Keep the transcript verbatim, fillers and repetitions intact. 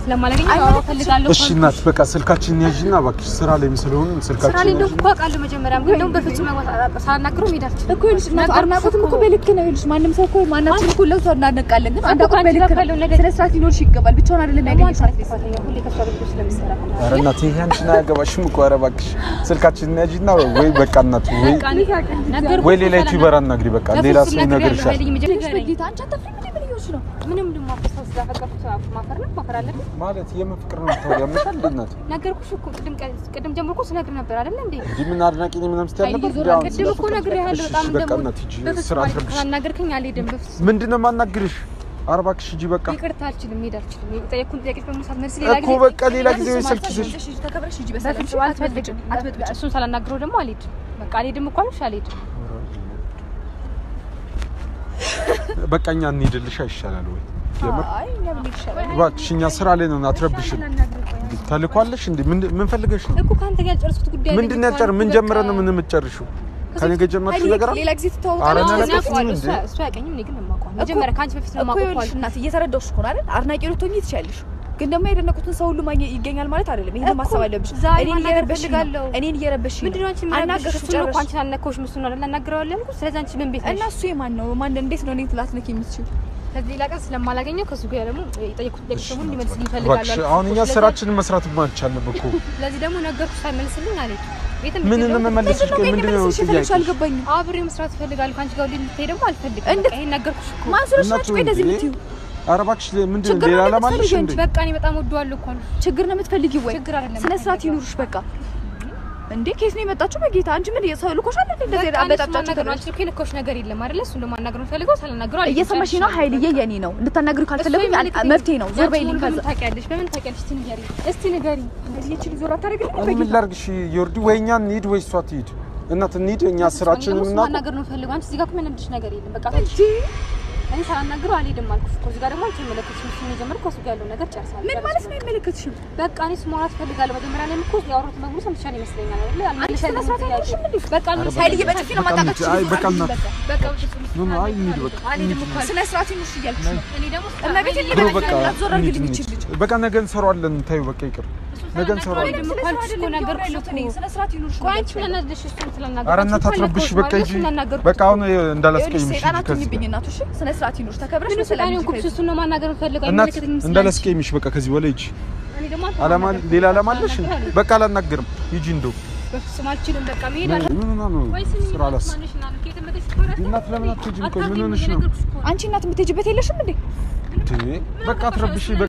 ስለማላገኝ አዎ ፈልጋለሁ እሺ እናት በቃ ስልካችንን ያዥና እባክሽ ስራ ላይ መስሎን ስልካችን ስራ ላይ እንደው ቆቃለሁ መጀመሪያም ግን እንደው በፍጹም ሳናግረው ሄዳል እኮ ይልሽ አርናቆትም እኮ በልክ ነው ይልሽ ማንም ሰው እኮ ማናችን እኮ ለሰው እናነቃለን ግን አንተ እኮ በልክ ነው ስለ ስራት ይኖርሽ ይገባል ብቻውን አይደለም ያገኘሽ ሰዓት ሁሌ ከፍታለሁ ስለምሰራ ኧረ እናት ይሄንሽ ነው ያገባሽም እኮ ኧረ እባክሽ ስልካችንን ያዥና ወይ በቃ እናት ወይ ወይ ሌላ ዩቲዩበር አናግሪ በቃ ሌላ ሰው ይነግርሻል በጌታ አንቺ አታፍሪም እንዴ ምን ይሆንሽ ነው ምንም ደሞ አፈሳስ ዳፈቀፍታ ማፈር ነው ማፈር አለብኝ ማለት የምፍቅር ነው ታዲያ ምንድን እንደናት ነገርኩሽ እኮ ቅድም ቅድም ጀምሮ እኮ ስነግር ነበር አይደል እንዴ እንዴ ምን አድናቂ ነኝ ምንም ስትያለበት ቅድም እኮ ነግሬ ያለው በጣም በቃ እናት ሂጂ ስራ አድርግሽ አናገርከኝ አልሄድም በፍስ ምንድነው ማናግርሽ አርባክሽ ሂጂ በቃ ይቅርታ አልችልም ሄድ አልችልም የጠየቅኩን ጥያቄ በሙሳት መልስ ሌላ ጊዜ እኮ በቃ ሌላ ጊዜ ወይሰልችሽ ተከብረሽ ሂጂ በሰላም አትበጥብጭ አትበጥብጭ እሱን ሳላናግረው ደግሞ አልሄድም በቃ አልሄድም እኮ አልሽ አልሄድም በቃኛ እንሂድልሽ አይሻላል ወይ አይ እኛ ምን ይሻላል እባክሽኛ ስራ ላይ ነው አትረብሽኝ ታልኳለሽ እንዴ ምን ምን ፈልገሽ ነው እኮ ካንተ ጋር ጨርሱት ጉዳይ ምንድን ነው ያጨር ምን ጀምረን ነው ምን የምትጨርሺው ካኔ ጋር ጀመርሽ ነገር ሌላ ጊዜ ተታውቃለሽ እሱ ያቀኝም እኔ ግን ማቋም መጀመሪያ ካንቺ በፊት ነው ማቋም እናት እየተረዳሁሽ እኮ አይደል አርናቂ ልትሆኚ ትችያለሽ ግን ደግሞ የደነቁትን ሰው ሁሉ ማግኘት ይገኛል ማለት አይደለም ይሄን ማሰብ አለብሽ እኔን እየረበሽ ነው እኔን እየረበሽ ነው ምንድነው አንቺ ማናገርሽ ነው አንቺ አናከውሽ መስሎ ነው አናግረዋለሁ እኮ ስለዚህ አንቺ ምን ቤት ነሽ እና እሱ የማን ነው ማን እንዴት ነው እኔን ትላትነኪ የምትችይው ከዚህ ላቀስ ስለማላገኘው ከሱ ጋር ደግሞ የጠየቁት ጥያቄ ደግሞ ሊመልስ ይፈልጋል አሁን እኛ ስራችንን መስራት ማንቻለን እኮ ስለዚህ ደግሞ ነገርኩሽ ሳይመልስልኝ አለኝ ምን ነው መመለስሽ ምንድነው ጥያቄ አልገባኝም አብሬ መስራት ፈልጋለሁ ካንቺ ጋር ልትሄድ ደግሞ አልፈልግም በቃ ይሄን ነገርኩሽ እኮ ማንሱልሽ ናችሁ ወይ እንደዚህ የምትይው አረባክሽ ምንድነው ሌላ ለማለሽ እንዴ በቃ እኔ በጣም ወደዋለሁ እኮ ነው ችግር ነው የምትፈልጊው ወይ ችግር አይደለም ስለ ስራት ይኑርሽ በቃ እንዴ ኬስ ነው የመጣችሁ በጌታ አንቺ ምን የሰው ልኮሻል እንደዚህ አበጣጫችሁ ተናግሯችሁ እኮ ልኮሽ ነገር የለም አይደል እሱ እንደማናገር ነው ፈልገው ሳላናግረው አለ እየሰማሽ ነው ኃይልዬ የኔ ነው እንድታናግሩ ካልፈለኩኝ መብቴ ነው ዞር በይልኝ ከዛ ታውቂያለሽ በምን ታውቂያለሽ እስቲ ንገሪ እስቲ ንገሪ እንደዚህ እቺ ዞር አታረግልኝ በጌታ ምን ላርግሽ ዮርዲ ወይኛ እንሂድ ወይ እሷ ትሂድ እናት እንሂድ እኛ ስራችንን እና ማናገር ነው ፈልገው አንቺ እዚህ ጋር ምን እንደሽ ነገር የለም በቃ እኔ ሳላናግረው አልሄድም አልኩሽ እኮ እዚህ ጋር ደግሞ አንቺ መለከትሽ ነው የሚጀምረው ከሱ ጋር ያለው ነገር ጨርሳለሁ ምን ማለት ነው የሚመለከትሽም በቃ እኔ ስሞራት ፈልጋለሁ መጀመሪያ ላይ እኮ ያወሩት መግቡ ሰምቻለሁ ይመስለኛል አይደል አልመለሰልኝም በቃ ኃይልዬ በጥፊ ነው ማጣጣች አይ በቃ እናት በቃ ምን አይ እንሂድ በቃ አልሄድም እኮ ስለ ስራት ይኑርሽ እያልኩሽ ነው እኔ ደግሞ እና ቤት ብሮ ሊበላ በቃ ዞር አድርግልኝ እቺ ልጅ በቃ ነገ እንሰራዋለን ታዩ በቃ ይቅር ነገ እንሰራዋለን ደግሞ ካልኩሽ እኮ ነገርኩሽ እኮ ስለ ስራት ይኑርሽ ቆይ አንቺ ምን አናደሽ እሱን ስለናገርኩሽ ኧረ እናት አትረብሽ በቃ ሂጂ በቃ አሁን እንዳላስቀይምሽ ሰይጣናቱኝ ብኝ እናቱሽ ስለ ስራት ይኑርሽ ተከብረሽ በሰላም ነው ኩክስ እሱን ነው ማናገር ፈልገው እናት እንዳላስቀይምሽ በቃ ከዚህ በላይ ሂጂ እኔ ደግሞ አላማ ሌላ አላማ አለሽ በቃ አላናገርም ሂጂ እንደው በፍጹም አልችልም በቃ መሄድ አለ ምን ነው ነው ስራ አላስ እናት ለምን አትሄጂም ቆይ ምን ሆነሽ ነው አንቺ እናት የምትሄጂበት የለሽም እንዴ በቃ አትረብሽ